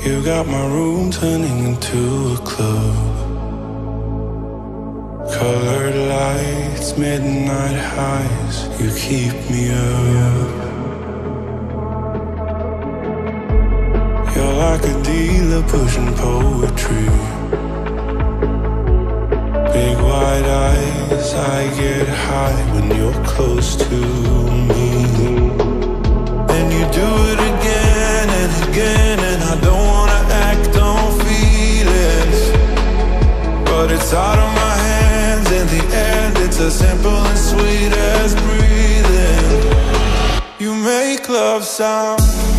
You got my room turning into a club. Colored lights, midnight highs, you keep me up. You're like a dealer pushing poetry. Big wide eyes, I get high when you're close to me. And you do it again and again, and I don't wanna act on feelings, but it's out of my hands in the end. It's as simple and sweet as breathing. You make love sound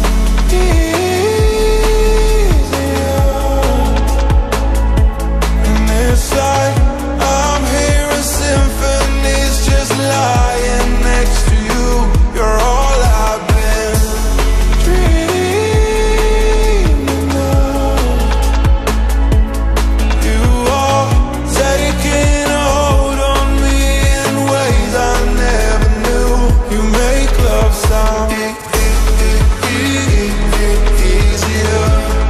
easier, and it's like I'm hearing symphonies just lying next to you. You're all I've been dreaming of. You are taking a hold on me in ways I never knew. You make love sound easier, easier,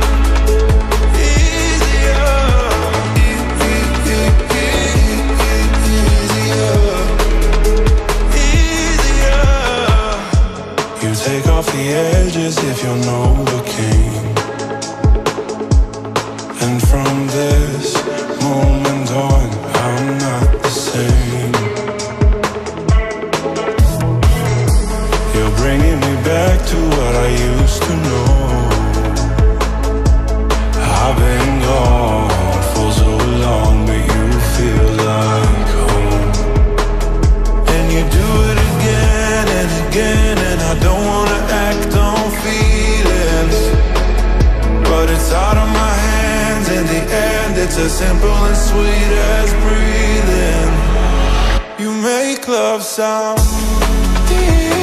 easier. You take off the edges if you're Novocaine, and from this moment on, I'm not the same. You're bringing me back to what I used to know. I've been gone for so long, but you feel like home. And you do it again and again, and I don't wanna act on feelings, but it's out of my hands in the end. It's as simple and sweet as breathing. You make love sound easier.